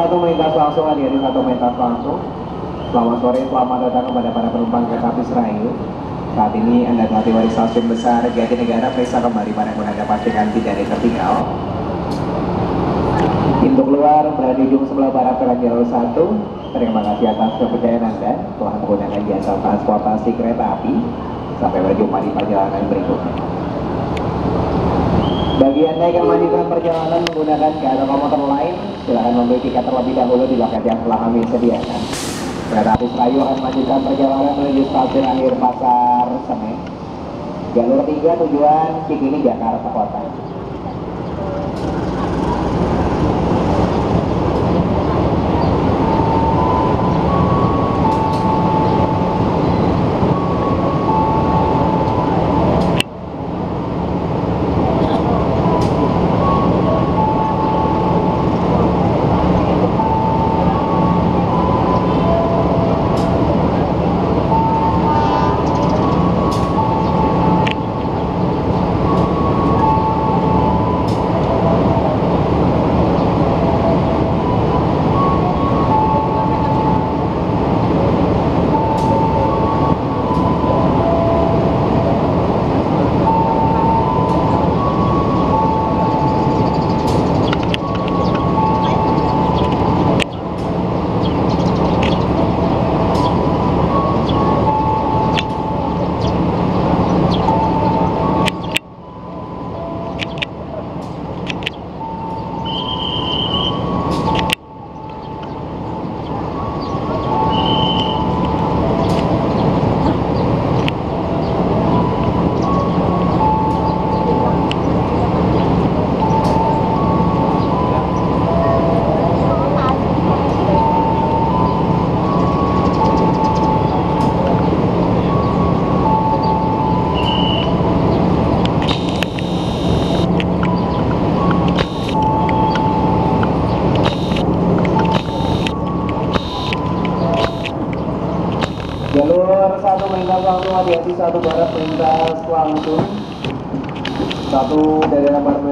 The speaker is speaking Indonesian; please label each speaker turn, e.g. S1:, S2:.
S1: satu melintas langsung, hadirin satu melintas langsung. Selamat sore, selamat datang kepada para penumpang kereta api Serayu. Saat ini Anda telah tiba di stasiun besar Jatinegara. Periksa kembali para pengguna, pastikan tidak ada yang tertinggal. Pintu keluar berada di ujung sebelah barat jalur 1. Terima kasih atas kepercayaan Anda telah menggunakan jasa transportasi kereta api. Sampai berjumpa di perjalanan berikutnya. Bagi Anda yang melanjutkan perjalanan menggunakan kereta komuter lain, silakan membeli tiket terlebih dahulu di loket yang telah kami sediakan. Kereta api Serayu akan melanjutkan perjalanan menuju stasiun akhir Pasar Senen. Jalur 3 tujuan Cikini, Jakarta Kota. Jalur 1 melintas langsung, hati-hati, 1 barat melintas langsung. 1 dari lembar